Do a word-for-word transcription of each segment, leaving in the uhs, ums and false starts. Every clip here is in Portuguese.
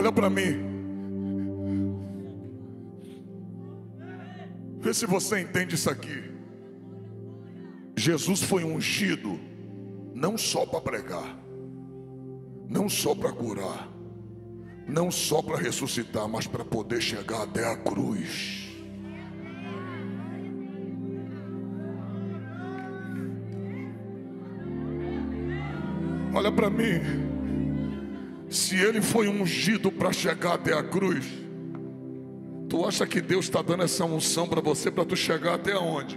Olha para mim. Vê se você entende isso aqui. Jesus foi ungido não só para pregar, não só para curar, não só para ressuscitar, mas para poder chegar até a cruz. Olha para mim. Se ele foi ungido para chegar até a cruz, tu acha que Deus está dando essa unção para você para tu chegar até onde?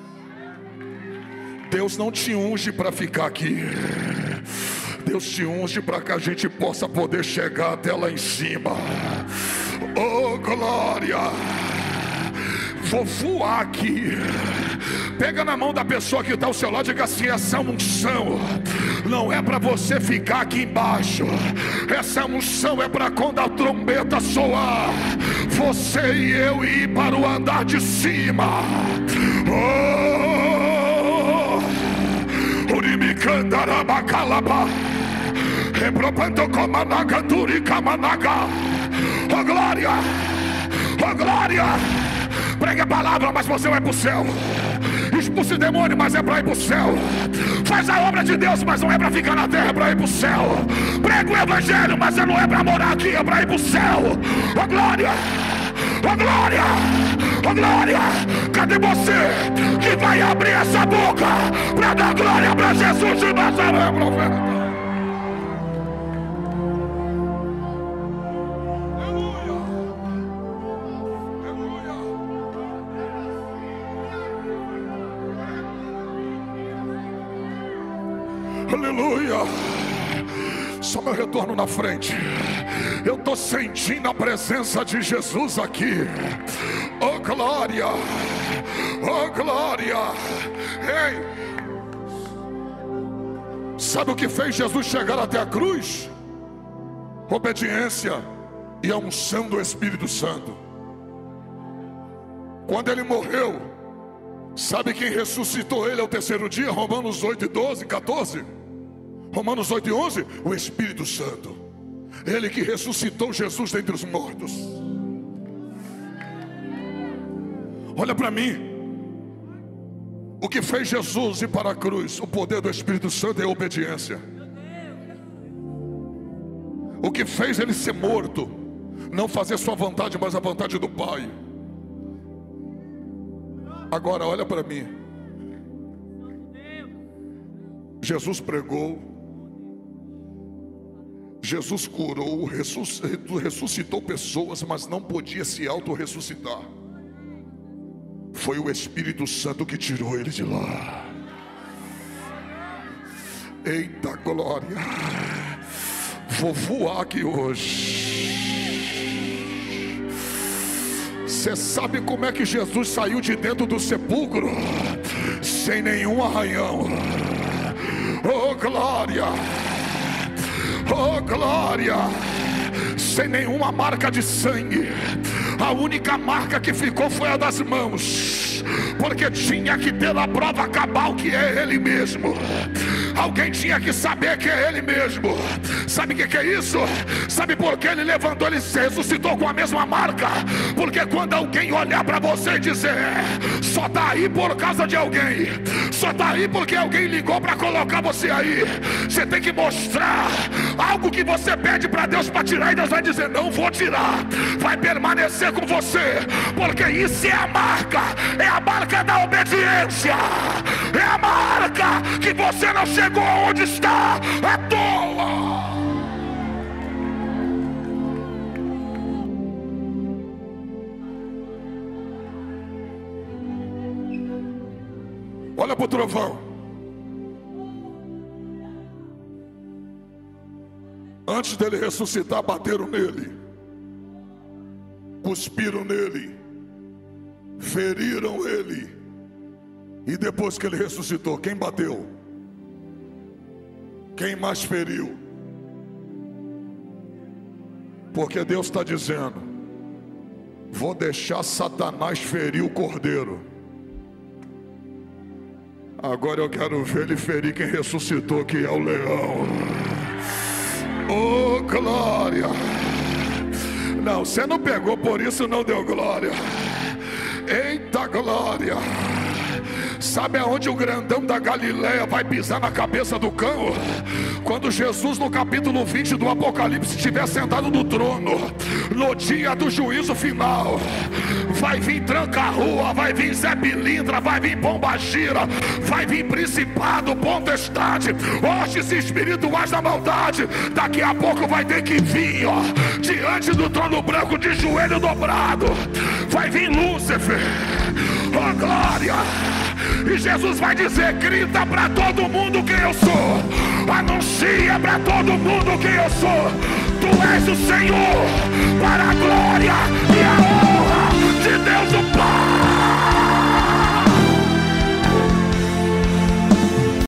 Deus não te unge para ficar aqui. Deus te unge para que a gente possa poder chegar até lá em cima. Oh glória! Vou voar aqui. Pega na mão da pessoa que está ao seu lado e diga assim: essa unção não é para você ficar aqui embaixo. Essa unção é para quando a trombeta soar, você e eu ir para o andar de cima. Oh, Urimicandarabakalaba, Repropantocomanagandurikamanaga. Oh glória, oh glória. Pregue a palavra, mas você vai para o céu. Expulse o demônio, mas é para ir para o céu. Faz a obra de Deus, mas não é para ficar na terra, é para ir para o céu. Prega o evangelho, mas não é para morar aqui, é para ir para o céu. Oh glória, oh glória, oh glória. Cadê você que vai abrir essa boca para dar glória para Jesus de Nazaré, profeta? Aleluia. Só meu retorno na frente. Eu estou sentindo a presença de Jesus aqui. Oh glória, oh glória. Ei, sabe o que fez Jesus chegar até a cruz? Obediência e a unção do Espírito Santo. Quando ele morreu, sabe quem ressuscitou ele ao terceiro dia? Romanos oito, doze, catorze. Romanos oito e onze, o Espírito Santo. Ele que ressuscitou Jesus dentre os mortos. Olha para mim. O que fez Jesus ir para a cruz? O poder do Espírito Santo é a obediência. O que fez ele ser morto? Não fazer sua vontade, mas a vontade do Pai. Agora olha para mim. Jesus pregou, Jesus curou, ressuscitou pessoas, mas não podia se auto-ressuscitar. Foi o Espírito Santo que tirou ele de lá. Eita glória. Vou voar aqui hoje. Você sabe como é que Jesus saiu de dentro do sepulcro? Sem nenhum arranhão. Oh glória, oh glória. Sem nenhuma marca de sangue. A única marca que ficou foi a das mãos, porque tinha que ter a prova cabal que é Ele mesmo. Alguém tinha que saber que é Ele mesmo. Sabe o que, que é isso? Sabe por que Ele levantou, Ele se ressuscitou com a mesma marca? Porque quando alguém olhar para você e dizer: só está aí por causa de alguém, só está aí porque alguém ligou para colocar você aí, você tem que mostrar algo que você pede para Deus para tirar, e Deus vai dizer: não vou tirar, vai permanecer com você, porque isso é a marca, é a marca da obediência, é a marca que você não chegou onde está à toa. Olha para o trovão. Antes dele ressuscitar, bateram nele, cuspiram nele, feriram ele. E depois que ele ressuscitou, quem bateu? Quem mais feriu? Porque Deus está dizendo: vou deixar Satanás ferir o cordeiro. Agora eu quero ver ele ferir quem ressuscitou, que é o leão. Oh glória! Não, você não pegou, por isso não deu glória. Eita glória. Sabe aonde o grandão da Galileia vai pisar na cabeça do cão? Quando Jesus, no capítulo vinte do Apocalipse, estiver sentado no trono, no dia do juízo final, vai vir tranca-rua, vai vir Zé Pilintra, vai vir Pombagira, vai vir principado, potestade, hostes espirituais da maldade. Daqui a pouco vai ter que vir, ó, diante do trono branco, de joelho dobrado, vai vir Lúcifer, oh glória. E Jesus vai dizer: grita para todo mundo quem eu sou, anuncia para todo mundo quem eu sou. Tu és o Senhor, para a glória e a honra de Deus o Pai.